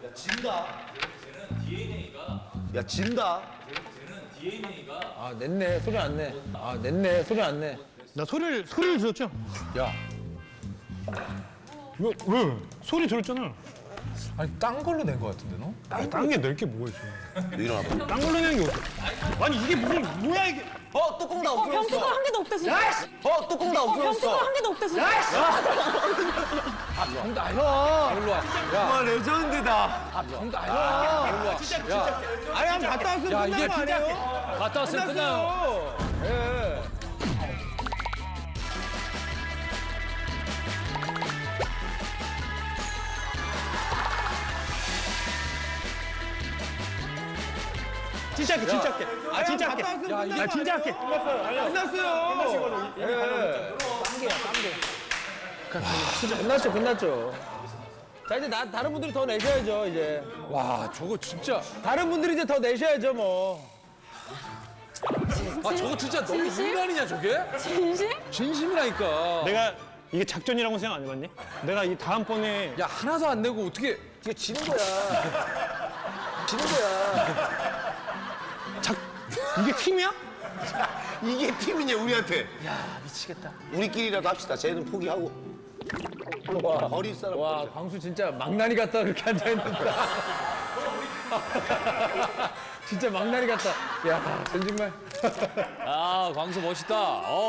진다. 쟤는 DNA가 야, 진다. 아 냈네 소리 안 내. 아 냈네 소리 안 내. 나 소리를 들었죠? 야 왜? 소리 들었잖아. 아니 딴 걸로 낸 거 같은데 너? 딴 게 낼 게 뭐가 있어? 일어나. 딴 걸로 내는 게 어때? 아니 이게 무슨 뭐야 이게? 뚜껑 다 병뚜껑 없어졌어. 한 개도 없대 진짜. 뚜껑 다 병뚜껑 없어졌어. 한 개도 없대 진짜. 정답 형. 일로 와. 와, 레전드다. 정답 형. 일로 와. 진짜. 아니 한번 갔다 왔으면 야 끝난 이게 거 진짜 아니에요? 갔다 왔으면 끝나요. 예. 진짜 할게, 진짜 할게. 아 진짜 할게. 야, 이게 아 진짜 할게. 끝났어요. 예. 진짜 끝났죠, 끝났죠. 자 이제 다른 분들이 더 내셔야죠 이제. 와 저거 진짜. 다른 분들이 이제 더 내셔야죠 뭐. 아 저거 진짜 너무 진심? 인간이냐 저게? 진심? 진심이라니까. 내가 이게 작전이라고 생각 안 해봤니? 내가 이 다음번에 야 하나도 안 내고 어떻게? 이게 지는 거야. 지는 거야. 이게 팀이야? 이게 팀이냐, 우리한테. 야, 미치겠다. 우리끼리라도 합시다. 쟤는 포기하고. 와, 버릴 사람. 와 광수 진짜 망나니 같다 그렇게 앉아 있는다. 진짜 망나니 같다. 야, 전 정말. 아 광수 멋있다.